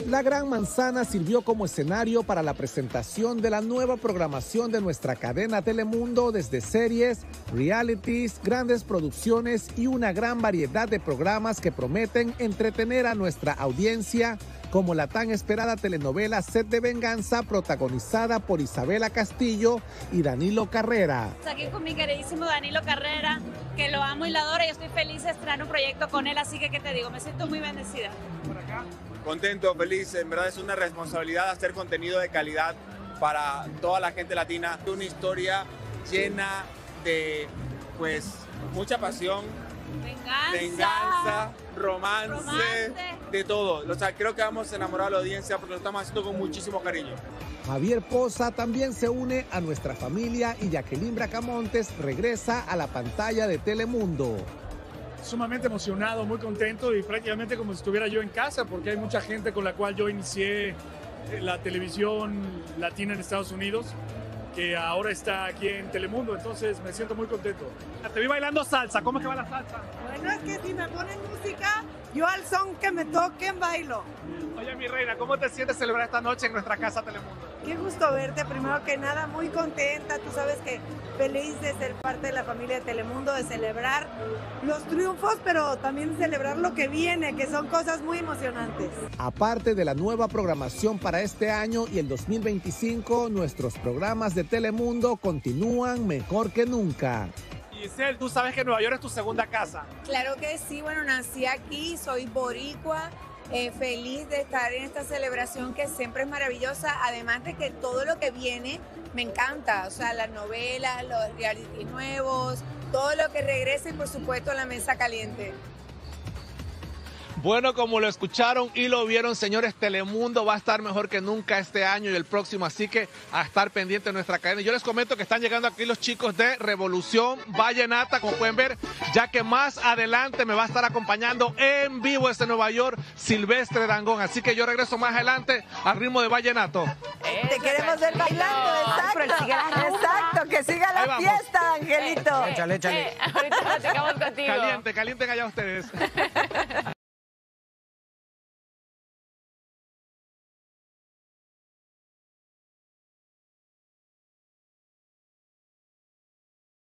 La Gran Manzana sirvió como escenario para la presentación de la nueva programación de nuestra cadena Telemundo, desde series, realities, grandes producciones y una gran variedad de programas que prometen entretener a nuestra audiencia, como la tan esperada telenovela Set de Venganza, protagonizada por Isabela Castillo y Danilo Carrera. Aquí con mi queridísimo Danilo Carrera, que lo amo y lo adoro, y estoy feliz de estrenar un proyecto con él, así que, ¿qué te digo? Me siento muy bendecida. Por acá. Contento, feliz, en verdad es una responsabilidad hacer contenido de calidad para toda la gente latina. Una historia llena de, pues, mucha pasión, venganza, romance, de todo. O sea, creo que vamos a enamorar a la audiencia porque lo estamos haciendo con muchísimo cariño. Javier Poza también se une a nuestra familia y Jacqueline Bracamontes regresa a la pantalla de Telemundo. Sumamente emocionado, muy contento y prácticamente como si estuviera yo en casa, porque hay mucha gente con la cual yo inicié la televisión latina en Estados Unidos, que ahora está aquí en Telemundo, entonces me siento muy contento. Te vi bailando salsa, ¿cómo es que va la salsa? Bueno, es que si me ponen música, yo al son que me toquen bailo. Oye, mi reina, ¿cómo te sientes celebrar esta noche en nuestra casa Telemundo? Qué gusto verte, primero que nada, muy contenta, tú sabes que feliz de ser parte de la familia de Telemundo, de celebrar los triunfos, pero también celebrar lo que viene, que son cosas muy emocionantes. Aparte de la nueva programación para este año y el 2025, nuestros programas de Telemundo continúan mejor que nunca. Giselle, tú sabes que Nueva York es tu segunda casa. Claro que sí, bueno, nací aquí, soy boricua, feliz de estar en esta celebración que siempre es maravillosa, además de que todo lo que viene me encanta, o sea, las novelas, los reality nuevos, todo lo que regrese y por supuesto la mesa caliente. Bueno, como lo escucharon y lo vieron, señores, Telemundo va a estar mejor que nunca este año y el próximo, así que a estar pendiente de nuestra cadena. Yo les comento que están llegando aquí los chicos de Revolución Vallenata, como pueden ver, ya que más adelante me va a estar acompañando en vivo desde Nueva York Silvestre Dangond, así que yo regreso más adelante al ritmo de vallenato. Te queremos ver bailando, exacto, que siga la fiesta, Angelito. Échale. Ahorita platicamos contigo. Calienten allá ustedes.